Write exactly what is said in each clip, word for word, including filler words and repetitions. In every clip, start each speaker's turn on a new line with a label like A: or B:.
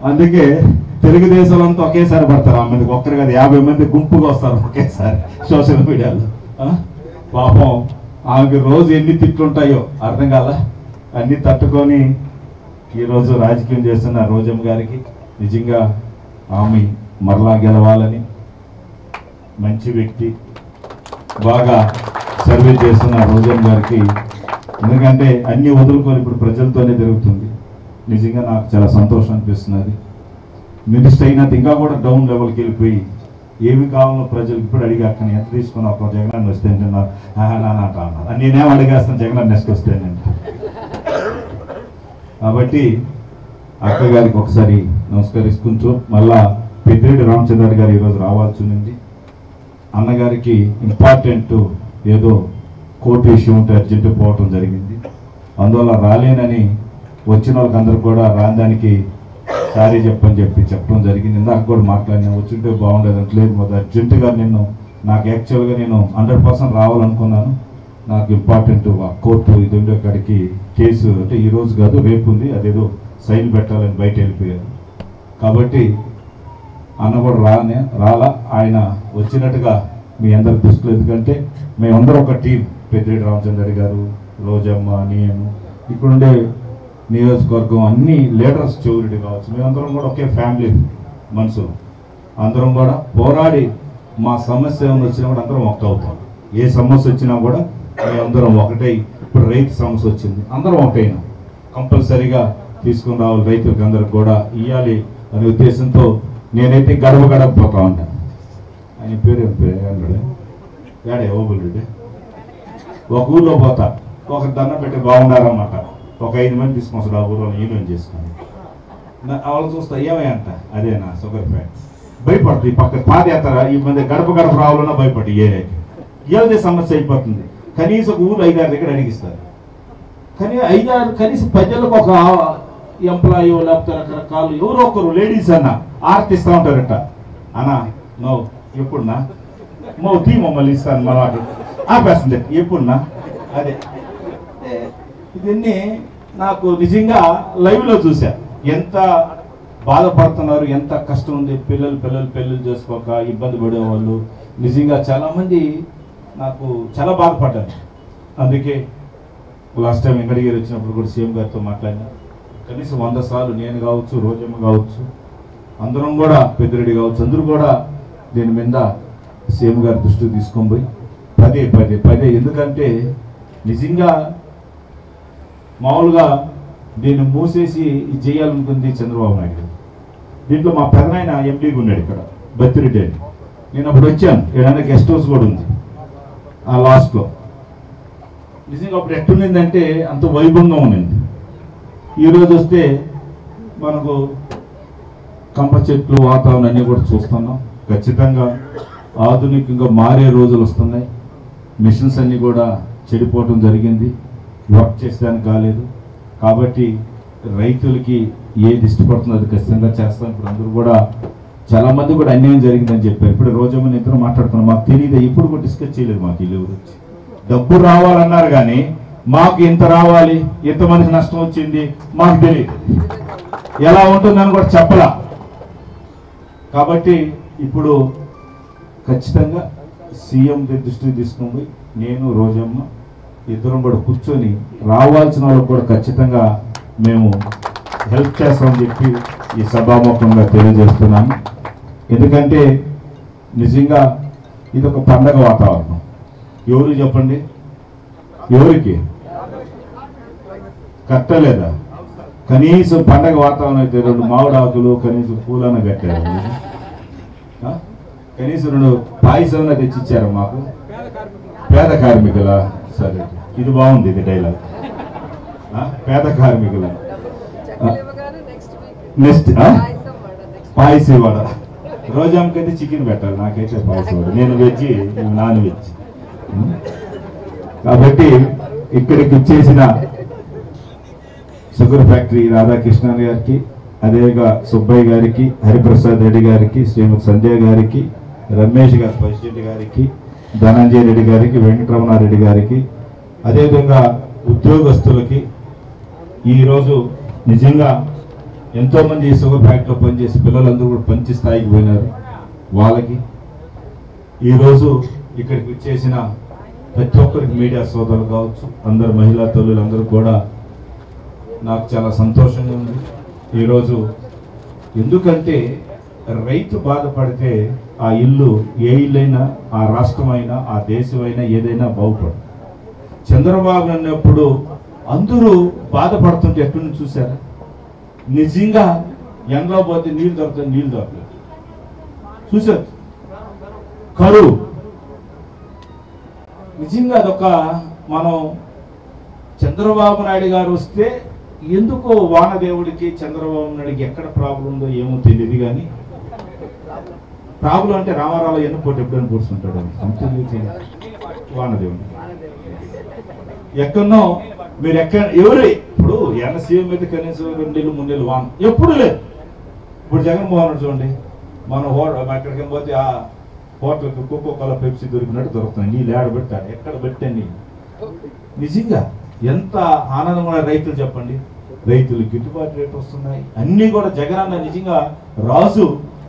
A: అందుకే తెలుగుదేశం అంతా ఒకేసారి పడతారు. ఆ మందికి ఒక్కరు కదా యాభై మంది గుంపుగా వస్తారు ఒకేసారి సోషల్ మీడియాలో. పాపం ఆమెకి రోజు ఎన్ని తిట్లుంటాయో అర్థం కాల, అన్ని తట్టుకొని ఈరోజు రాజకీయం చేస్తున్న రోజమ్మ గారికి నిజంగా ఆమె మరలా గెలవాలని, మంచి వ్యక్తి, బాగా సర్వీస్ చేస్తున్న రోజమ్మ గారికి, ఎందుకంటే అన్ని వదులుకొని ఇప్పుడు ప్రజలతోనే జరుగుతుంది. నిజంగా నాకు చాలా సంతోషం అనిపిస్తున్నది. మినిస్టర్ అయినంత ఇంకా కూడా డౌన్ లెవెల్కి వెళ్ళిపోయి ఏమి కావాలో ప్రజలు ఇప్పుడు అడిగాక ఎంత తీసుకున్నా ఒక జగన్ వస్తే అన్నారు. నేనేం అడిగేస్తాను జగన్ నెక్స్ట్ వస్తే నేను. కాబట్టి అక్క గారికి ఒకసారి నమస్కరిస్తుంటూ మళ్ళా పెద్దిరెడ్డి రామచంద్ర గారు ఈరోజు రావాల్సి ఉంది. అన్నగారికి ఇంపార్టెంట్ ఏదో కోర్టు ఇష్యూ ఉంటే అర్జెంటు పోవటం జరిగింది. అందువల్ల రాలేనని వచ్చిన వాళ్ళకి అందరూ కూడా రాదానికి సారీ చెప్పని చెప్పి చెప్పడం జరిగింది. ఇందాక కూడా మాట్లాడినా వచ్చింటే బాగుండేది అంటలేదు. మొదటి అర్జెంటుగా నేను నాకు యాక్చువల్గా నేను హండ్రెడ్ పర్సెంట్ రావాలనుకున్నాను. నాకు ఇంపార్టెంట్ కోర్టు ఇది ఉండే కాడికి కేసు అంటే ఈరోజు కాదు రేపు ఉంది, అదేదో సైన్ పెట్టాలని బయట వెళ్ళిపోయారు. కాబట్టి అన్న కూడా రానే రాలా, ఆయన వచ్చినట్టుగా మీ అందరి దృష్టిలో. ఎందుకంటే మేమందరం ఒక టీం, పెద్దిరెడ్డి రామచంద్ర గారు, రోజమ్మ, నేను, ఇక్కడుండే నియోజకవర్గం అన్ని లీడర్స్, చెవురెడ్డి కావచ్చు, మేమందరం కూడా ఒకే ఫ్యామిలీ మనుషులు. అందరం కూడా పోరాడి మా సమస్య ఏమైనా వచ్చినా కూడా అందరం ఒకటి అవుతాం. ఏ సమస్య వచ్చినా కూడా మేమందరం ఒకటే. ఇప్పుడు రైతు సమస్య వచ్చింది, అందరం ఒకటైనా కంపల్సరీగా తీసుకుని రావాలి, రైతులకు అందరికి కూడా ఇవ్వాలి అనే ఉద్దేశంతో నేనైతే గడప గడప పోతా ఉంటాను. ఆయన పేరు ఏం పేరు అన్నాడు ఏడే ఓబుల్ రెడ్డి. ఒక ఊళ్ళో పోతా, ఒక దండం పెట్టి బాగుండారన్నమాట. ఒక ఐదు మంది తీసుకొస్తాడు ఆ ఊళ్ళో యూనియన్ చేసుకుని. వాళ్ళు చూస్తా ఏమయ్యంట అదేనా షుగర్ ఫ్యాక్ట్. భయపడుతుంది ఈ పక్క పాదయాత్ర ఈ మధ్య గడప గడప రావాలన్నా భయపడి ఏరియాకి ఏదే సమస్య అయిపోతుంది. కనీసం ఒక ఊరు ఐదారు దగ్గర అడిగిస్తారు. కానీ ఐదారు కనీసం ప్రజలకు ఒక ఎంప్లాయీ లేకపోతే రకరకాలు ఎవరో ఒకరు లేడీస్ అన్న ఆర్తిస్తూ ఉంటారట. అన్న నో ఎప్పుడున్నా మో తీ మమ్మల్ని ఇస్తాను మళ్ళా ఆపేస్తుంది ఎప్పుడున్నా. అదే ఇవన్నీ నాకు నిజంగా లైవ్లో చూసా, ఎంత బాధపడుతున్నారు, ఎంత కష్టం ఉంది. పిల్లలు పిల్లలు పెళ్ళిళ్ళు చేసుకోక ఇబ్బంది పడేవాళ్ళు నిజంగా చాలామంది. నాకు చాలా బాధపడ్డాను. అందుకే లాస్ట్ టైం వెంకటగిరి వచ్చినప్పుడు కూడా సీఎం గారితో మాట్లాడినా. కనీసం వంద సార్లు నేను కావచ్చు, రోజమ్మ కావచ్చు, అందరం కూడా పెద్దిరెడ్డి కావచ్చు, అందరూ కూడా దీని మీద సీఎం గారి దృష్టికి తీసుకొని పోయి పదే పదే పదే ఎందుకంటే నిజంగా మామూలుగా దీన్ని మూసేసి ఇది చేయాలనుకుంది చంద్రబాబు నాయుడు. దీంట్లో మా పెదనాయన ఎంపీగా ఉన్నాడు ఇక్కడ బత్తిరెడ్డి అని. నేను అప్పుడు వచ్చాను, ఏదైనా గెస్ట్ హౌస్ కూడా ఉంది ఆ లాస్ట్లో. నిజంగా అప్పుడు ఎట్టున్నిందంటే అంత వైభవంగా ఉన్నింది. ఈరోజు వస్తే మనకు కంప చెట్లు వాతావరణం అన్నీ కూడా చూస్తున్నాం. ఖచ్చితంగా ఆధునికంగా మారే రోజులు వస్తున్నాయి. మిషన్స్ అన్నీ కూడా చెడిపోవటం జరిగింది, వర్క్ చేసేదానికి కాలేదు. కాబట్టి రైతులకి ఏది ఇష్టపడుతుందో అది ఖచ్చితంగా చేస్తాం. ఇప్పుడు అందరూ కూడా చాలామంది కూడా అన్యాయం జరిగిందని చెప్పారు. ఇప్పుడు రోజమ్మని ఇద్దరు మాట్లాడుకున్నాం, మాకు తెలియదు, ఇప్పుడు కూడా డిస్కస్ చేయలేదు. మాకు ఇల్లు గురించి డబ్బు రావాలన్నారు కానీ మాకు ఇంత రావాలి, ఎంతమందికి నష్టం వచ్చింది మాకు తెలియదు, ఎలా ఉంటుందని కూడా చెప్పలా. కాబట్టి ఇప్పుడు ఖచ్చితంగా సీఎం దృష్టికి తీసుకుని పోయి నేను రోజమ్మ ఇద్దరం కూడా కూర్చొని రావాల్సిన వాళ్ళకు కూడా ఖచ్చితంగా మేము హెల్ప్ చేస్తామని చెప్పి ఈ సభాముఖంగా తెలియజేస్తున్నాను. ఎందుకంటే నిజంగా ఇది ఒక పండగ వాతావరణం. ఎవరు చెప్పండి, ఎవరికి కట్టలేదా? కనీసం పండగ వాతావరణం అయితే రెండు మామిడాకులు కనీసం పూలన్న కట్టారు, కనీసం రెండు పాయసాలన్న తెచ్చిచ్చారు మాకు. పేద కార్మికుల సరే ఇది బాగుంది, ఇది డైలాగ్. పేద కార్మికుల నెక్స్ట్ పాయసం వడ. రోజాంకైతే చికెన్ పెట్టాలి, నాకైతే పాయసం వడ. నేను వెజ్, నాన్ వెజ్. కాబట్టి ఇక్కడికి వచ్చేసిన షుగర్ ఫ్యాక్టరీ రాధాకృష్ణ గారికి, అదేగా సుబ్బయ్య గారికి, హరిప్రసాద్ రెడ్డి గారికి, శ్రీమతి సంజయ్ గారికి, రమేష్ గారి ప్రెసిడెంట్ గారికి, ధనంజయ రెడ్డి గారికి, వెంకటరమణారెడ్డి గారికి, అదేవిధంగా ఉద్యోగస్తులకి ఈరోజు నిజంగా ఎంతోమంది షుగర్ ఫ్యాక్టరీలో పనిచేసి పిల్లలందరూ కూడా మంచి స్థాయికి పోయినారు. వాళ్ళకి ఈరోజు ఇక్కడికి వచ్చేసిన ప్రతి ఒక్కరికి మీడియా సోదరులు కావచ్చు, అందరు మహిళా తల్లులందరూ కూడా నాకు చాలా సంతోషంగా ఉంది ఈరోజు. ఎందుకంటే రైతు బాధపడితే ఆ ఇల్లు, ఏ ఇల్లు అయినా, ఆ రాష్ట్రమైనా, ఆ దేశమైనా, ఏదైనా బాగుపడు. చంద్రబాబు అన్నప్పుడు అందరూ బాధపడుతుంటే ఎక్కడి నుంచి చూసారా? నిజంగా ఎండలో పోతే నీళ్ళు దొరుకుతాయి, నీళ్ళు దొరకలేదు. చూసారు కరువు. నిజంగా అదొక మనం చంద్రబాబు నాయుడు గారు వస్తే ఎందుకో వానదేవుడికి చంద్రబాబు నాయుడికి ఎక్కడ ప్రాబ్లం ఉందో ఏమో తెలియదు, కానీ ప్రాబ్లం అంటే రామారావు ఎన్నుకోటి ఎప్పుడైనా కూర్చుంటాడు అంతే. వానదేవుడు ఎక్కడో మీరు ఎక్కడ ఎవరు ఇప్పుడు ఎన్న సీఎం అయితే కనీసం రెండు నెలలు మూడు నెలలు వాన ఎప్పుడు లేదు. ఇప్పుడు జగన్మోహన్ రెడ్డి చూడండి, మనం హోటల్ ఎక్కడికి పోతే ఆ హోటల్కి కోకో కోలా పెప్సీ దొరికినట్టు దొరుకుతుంది. నీళ్ళు ఏడ పెట్టాడు, ఎక్కడ పెట్టండి. నిజంగా ఎంత ఆనందంగా రైతులు చెప్పండి. రైతులు గిట్టుబాటు రేటు వస్తున్నాయి, అన్నీ కూడా. జగన్ అన్న నిజంగా రాజు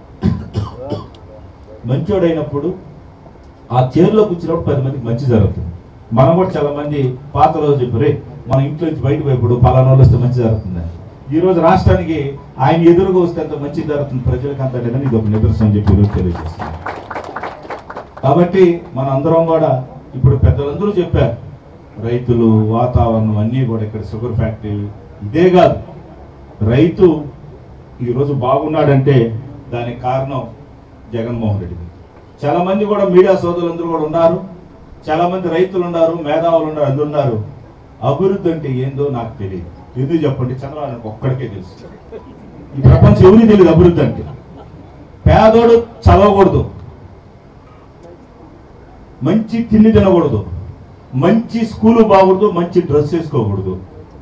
A: మంచోడైనప్పుడు ఆ చైర్లో కూర్చున్నప్పుడు పది మందికి మంచి జరుగుతుంది. మనం కూడా చాలా మంది పాత రోజు చెప్పారు, మన ఇంట్లో నుంచి బయట పోయినప్పుడు పలానా వాళ్ళు వస్తే మంచి జరుగుతుంది. ఈ రోజు రాష్ట్రానికి ఆయన ఎదురుగా వస్తే ఎంత మంచి జరుగుతుంది, ప్రజలకు అంత లేదని ఇది ఒక నిదర్శనం చెప్పి ఈరోజు తెలియజేస్తుంది. కాబట్టి మన అందరం కూడా ఇప్పుడు పెద్దలందరూ చెప్పారు, రైతులు, వాతావరణం అన్నీ కూడా ఇక్కడ షుగర్ ఫ్యాక్టరీ ఇదే కాదు. రైతు ఈరోజు బాగున్నాడంటే దానికి కారణం జగన్మోహన్ రెడ్డి. చాలా మంది కూడా మీడియా సోదరులందరూ కూడా ఉన్నారు, చాలా మంది రైతులు ఉన్నారు, మేధావులు ఉన్నారు, అందరు ఉన్నారు. అభివృద్ధి అంటే ఏందో నాకు తెలియదు. ఎందుకు చెప్పండి, చంద్రబాబు ఒక్కడికే తెలుసు. ఈ ప్రపంచం ఎవరికి తెలియదు అభివృద్ధి అంటే. పేదోడు చదవకూడదు, మంచి తిండి తినకూడదు, మంచి స్కూలు బాగూడదు, మంచి డ్రెస్ వేసుకోకూడదు,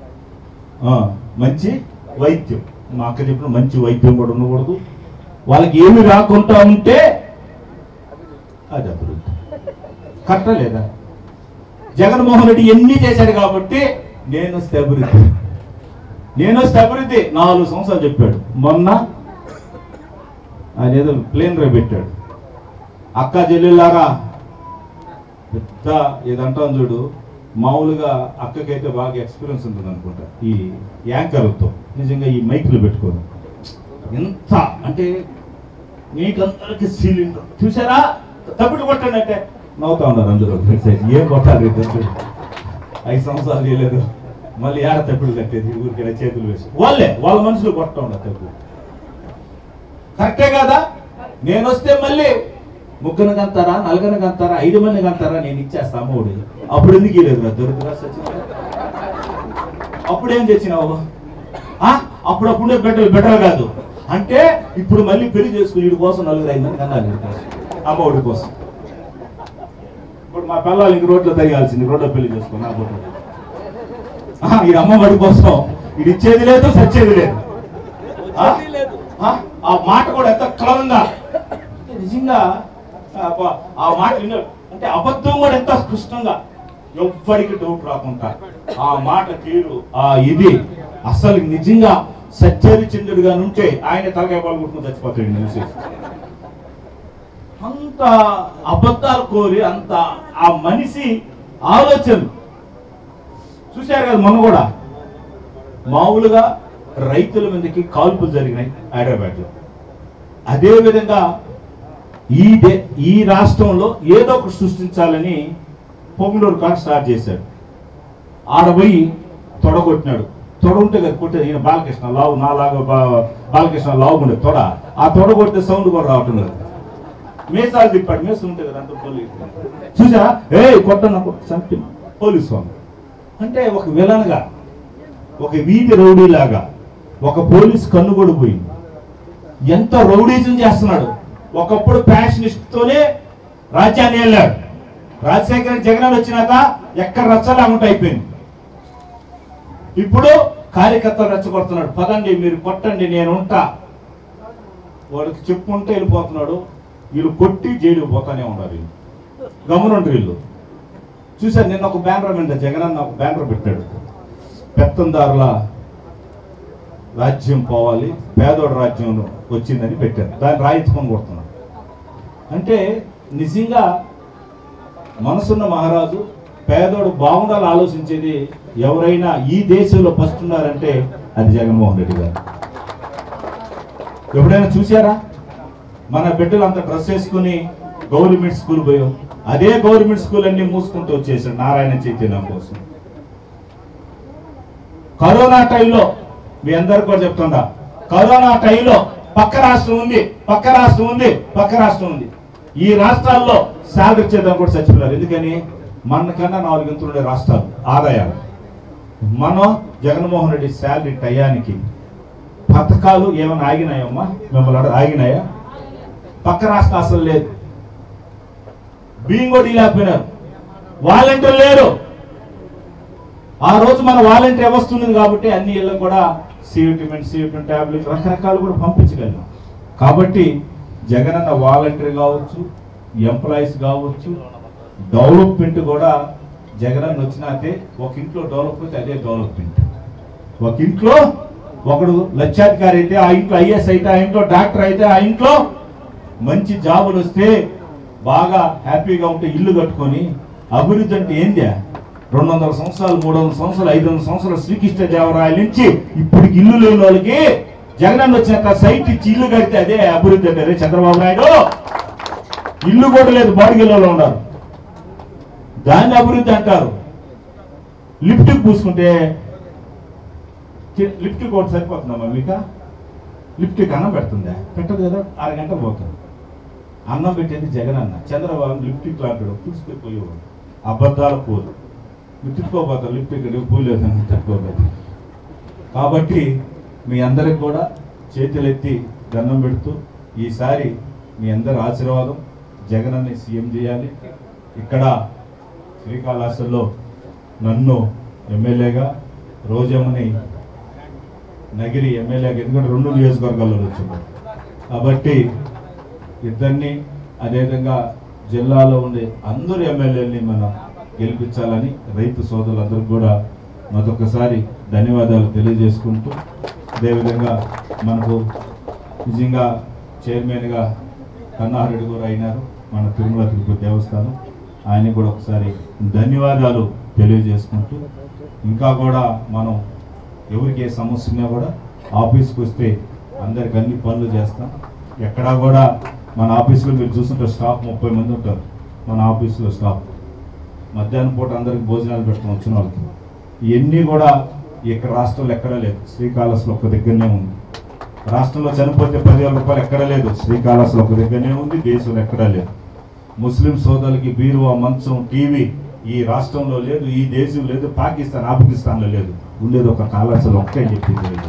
A: మంచి వైద్యం, మా అక్క చెప్పిన మంచి వైద్యం కూడా ఉండకూడదు. వాళ్ళకి ఏమి రాకుండా ఉంటే అది అభివృద్ధి. కట్టలేదా? జగన్మోహన్ రెడ్డి ఎన్ని చేశాడు కాబట్టి నేను వస్తే అభివృద్ధి, నేను వస్తే అభివృద్ధి నాలుగు సంవత్సరాలు చెప్పాడు. మొన్న ఆయన ఏదో ప్లేన్ రే పెట్టాడు. అక్క చెల్లెళ్ళారా పెద్ద ఏదంటాం చూడు, మామూలుగా అక్కకైతే బాగా ఎక్స్పీరియన్స్ ఉంటుంది అనుకుంటా ఈ యాంకర్లతో. నిజంగా ఈ మైకులు పెట్టుకోను ఎంత అంటే మీకందరికి సీలింగ్ చూసారా, తప్పుడు కొట్టండి అంటే నవ్వుతా ఉన్నారు అందరూ. ఏం కొట్టాలి, ఐదు సంవత్సరాలు చేయలేదు, మళ్ళీ ఏడ తప్పుడు కట్టేది ఊరికైనా చేతులు వేసి వాళ్ళే వాళ్ళ మనుషులు కొట్టా ఉన్నారు. తప్పుడు కరెక్టే కదా? నేను వస్తే మళ్ళీ ముగ్గురు కంతారా, నలుగురు కంతారా, ఐదు మంది కంతారా, నేను ఇచ్చేస్తా అమ్మఒడి. అప్పుడు ఎందుకు ఇవ్వలేదు? దొరుకుతురా సచిన్, అప్పుడేం తెచ్చినావు? అప్పుడప్పుడే బెటర్ బెటర్ కాదు అంటే ఇప్పుడు మళ్ళీ పెళ్లి చేసుకుని వీడి కోసం నలుగురు ఐదు మంది కన్నాలి అమ్మఒడి కోసం. ఇప్పుడు మా పిల్లలు ఇంక రోడ్లో తిరగాల్సింది, రోడ్లో పెళ్లి చేసుకో నా ఫోటో. ఈ అమ్మఒడి కోసం ఇది ఇచ్చేది లేదు, సచ్చేది లేదు. ఆ మాట కూడా ఎంత క్రమంగా నిజంగా ఆ మాట విన్నారు అంటే అబద్ధం కూడా ఎంత స్పష్టంగా ఎవ్వరికి డౌట్ రాకుండా ఆ మాట తీరు, ఆ ఇది అసలు నిజంగా సత్యరిచంద్రుడిగా ఉంటే ఆయన తలకాయ పాల్గొట్టుకుని చచ్చిపోతాడు. చూసి అంత అబద్ధాలు కోరి అంత ఆ మనిషి ఆలోచన చూశారు కదా. మొన్న కూడా మామూలుగా రైతుల మీదకి కాల్పులు జరిగినాయి హైదరాబాద్లో. అదేవిధంగా ఈ దే ఈ రాష్ట్రంలో ఏదో ఒకటి సృష్టించాలని పొంగులూరు కాడ స్టార్ట్ చేశాడు. ఆడపోయి తొడగొట్టినాడు. తొడ ఉంటే కదా కొట్టేది. ఈయన బాలకృష్ణ లావు, నాలాగా బాలకృష్ణ లావు ఉండే తొడ. ఆ తొడ కొడితే సౌండ్ కూడా రావటం లేదు. మేసాలు తిప్పాడు, మేసం ఉంటే కదా అంత పోలీసు చూసా, ఏ కొట్టన చంపి పోలీసు వాళ్ళు అంటే ఒక విలన్గా, ఒక వీధి రౌడీలాగా ఒక పోలీసు కన్ను కూడా పోయింది. ఎంత రౌడీజం చేస్తున్నాడు. ఒకప్పుడు ప్యాషనిస్ట్తోనే రాజ్యాన్ని వెళ్ళాడు. రాజశేఖర జగన్ వచ్చినాక ఎక్కడ రచ్చలాగుంటూ అయిపోయింది. ఇప్పుడు కార్యకర్తలు రెచ్చగొడుతున్నాడు. పదండి మీరు కొట్టండి నేను ఉంటా. వాడికి చెప్పుకుంటే వెళ్ళిపోతున్నాడు. వీళ్ళు కొట్టి జైలు పోతానే ఉన్నారు. వీళ్ళు గమనండి. వీళ్ళు చూసారు నిన్న ఒక బ్యానర్ మీద జగన్ అన్న ఒక బ్యానర్ పెట్టాడు. పెత్తందారుల రాజ్యం పోవాలి, పేదోడు రాజ్యం వచ్చిందని పెట్టారు. దాన్ని రాయించుకొని కొడుతున్నారు. అంటే నిజంగా మనసున్న మహారాజు పేదోడు బాగుండాలి ఆలోచించేది ఎవరైనా ఈ దేశంలో ఫస్ట్ ఉన్నారంటే అది జగన్మోహన్ రెడ్డి గారు. ఎప్పుడైనా చూసారా? మన బిడ్డలు అంత డ్రెస్ వేసుకుని గవర్నమెంట్ స్కూల్ పోయాం, అదే గవర్నమెంట్ స్కూల్ అన్ని మూసుకుంటూ వచ్చేసాడు నారాయణ చైతన్యం కోసం. కరోనా టైంలో మీ అందరికి కూడా చెప్తుందా, కరోనా టైంలో పక్క రాష్ట్రం ఉంది, పక్క రాష్ట్రం ఉంది, పక్క రాష్ట్రం ఉంది. ఈ రాష్ట్రాల్లో శాలరీ ఇచ్చేద్దాం కూడా చచ్చిపోయారు. ఎందుకని? మనకన్నా నాలుగింతలు ఉండే రాష్ట్రాలు ఆదాయాలు. మనం జగన్మోహన్ రెడ్డి శాలరీ టయానికి పథకాలు ఏమైనా ఆగినాయమ్మా? మిమ్మల్ని ఆగినాయా? పక్క రాష్ట్రం అసలు లేదు. బియ్యం కూడా లేకపోయినారు, వాలంటీర్ లేరు. ఆ రోజు మన వాలంటీర్ వ్యవస్థ ఉంది కాబట్టి అన్ని ఇళ్ళకు కూడా C vitamin C vitamin tablet రకరకాలు కూడా పంపించగలిగాం. కాబట్టి జగన్ అన్న వాలంటీర్ కావచ్చు, ఎంప్లాయీస్ కావచ్చు, డెవలప్మెంట్ కూడా జగన్ అన్న వచ్చినాకే ఒక ఇంట్లో డెవలప్మెంట్ అదే డెవలప్మెంట్. ఒక ఇంట్లో ఒకడు లక్షాధికారి అయితే ఆ ఇంట్లో ఐఏఎస్ అయితే, ఆ ఇంట్లో డాక్టర్ అయితే, ఆ ఇంట్లో మంచి జాబులు వస్తే బాగా హ్యాపీగా ఉంటే ఇల్లు కట్టుకొని అభివృద్ధి అంటే ఏంది? రెండు వందల సంవత్సరాలు, మూడు వందల సంవత్సరాలు, ఐదు వందల సంవత్సరాలు శ్రీకృష్ణ దేవరాయల నుంచి ఇప్పటికి ఇల్లు లేని వాళ్ళకి జగన్ వచ్చిన సైట్ ఇచ్చి ఇల్లు కడితే అదే అభివృద్ధి అంటే. చంద్రబాబు నాయుడు ఇల్లు కూడా లేదు, బాడిగిల్లలో ఉన్నారు, దాన్ని అభివృద్ధి అంటారు. లిఫ్ట్కి పూసుకుంటే లిఫ్ట్కి ఒకటి సరిపోతుందమ్మా మీకు? లిఫ్ట్కి అన్నం పెడుతుందా? పెట్టదు కదా, అరగంట పోతుంది. అన్నం పెట్టేది జగన్ అన్న. చంద్రబాబు లిఫ్ట్కి లాంటాడు, పూసుకొని పోయేవాడు. అబద్ధాల పూలు లిఫ్ట్కోపోతారు, లిఫ్ట్కి పూలేదని తట్టుకోలేదు. కాబట్టి మీ అందరికి కూడా చేతులెత్తి దండం పెడుతూ ఈసారి మీ అందరి ఆశీర్వాదం జగన్ అన్ని సీఎం చేయాలి. ఇక్కడ శ్రీకాళహస్తిలో నన్ను ఎమ్మెల్యేగా, రోజమ్మని నగిరి ఎమ్మెల్యేగా, ఎందుకంటే రెండు నియోజకవర్గాల్లో వచ్చాను కాబట్టి ఇద్దరిని, అదేవిధంగా జిల్లాలో ఉండే అందరు ఎమ్మెల్యేలని మనం గెలిపించాలని రైతు సోదరులందరికీ కూడా మరొకసారి ధన్యవాదాలు తెలియజేసుకుంటూ, అదేవిధంగా మనకు నిజంగా చైర్మన్గా కన్నారెడ్డి గారు అయినారు మన తిరుమల తిరుపతి దేవస్థానం, ఆయనకు కూడా ఒకసారి ధన్యవాదాలు తెలియజేసుకుంటూ, ఇంకా కూడా మనం ఎవరికి ఏ సమస్య ఉన్నా కూడా ఆఫీస్కి వస్తే అందరికి అన్ని పనులు చేస్తాం. ఎక్కడా కూడా మన ఆఫీస్లో మీరు చూస్తుంటే స్టాఫ్ ముప్పై మంది ఉంటారు. మన ఆఫీసులో స్టాఫ్ మధ్యాహ్నం పూట అందరికి భోజనాలు పెట్టుకుని వచ్చిన వాళ్ళకి ఇవన్నీ కూడా ఇక్కడ రాష్ట్రంలో ఎక్కడా లేదు, శ్రీకాళహస్తిలో ఒక్క దగ్గరనే ఉంది. రాష్ట్రంలో చనిపోతే పదివేల రూపాయలు ఎక్కడా లేదు, శ్రీకాళహస్తిలో ఒక దగ్గరనే ఉంది, దేశంలో ఎక్కడా లేదు. ముస్లిం సోదరులకి బీరువా, మంచం, టీవీ ఈ రాష్ట్రంలో లేదు, ఈ దేశం లేదు, పాకిస్తాన్ ఆఫ్ఘనిస్తాన్లో లేదు, ఉండేది ఒక కాళహస్తిలో ఒక్కటే చెప్పింది.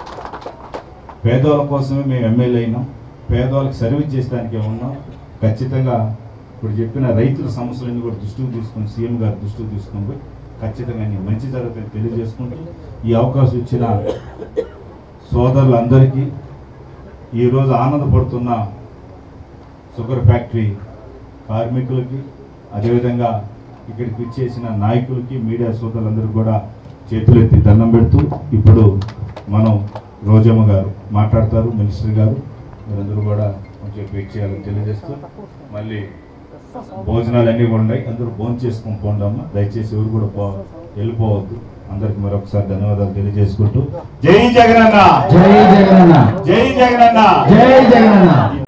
A: పేదవాళ్ళ కోసమే మేము ఎమ్మెల్యే అయినాం, పేదవాళ్ళకి సర్వీస్ చేసడానికి ఉన్నాం. ఖచ్చితంగా ఇప్పుడు చెప్పిన రైతుల సమస్యలన్నీ కూడా దృష్టికి తీసుకొని సీఎం గారు దృష్టికి తీసుకొని పోయి ఖచ్చితంగా మంచి జరుగుతుంది తెలియజేసుకుంటూ, ఈ అవకాశం ఇచ్చిన సోదరులందరికీ, ఈరోజు ఆనందపడుతున్న షుగర్ ఫ్యాక్టరీ కార్మికులకి, అదేవిధంగా ఇక్కడికి ఇచ్చేసిన నాయకులకి, మీడియా సోదరులందరికీ కూడా చేతులెత్తి దండం పెడుతూ, ఇప్పుడు మనం రోజమ్మ గారు మాట్లాడతారు, మినిస్టర్ గారు, మీరందరూ కూడా కొంచెం వెయిట్ చేయాలని తెలియజేస్తూ, మళ్ళీ భోజనాలు అన్నీ కూడా ఉన్నాయి, అందరూ భోజనం చేసుకొని పోండమ్మా, దయచేసి ఎవరు కూడా పో వెళ్ళిపోవద్దు. అందరికి మరొకసారి ధన్యవాదాలు తెలియజేసుకుంటూ, జై జగనన్న,
B: జై జగనన్న,
A: జై జగనన్న,
B: జై జగనన్న.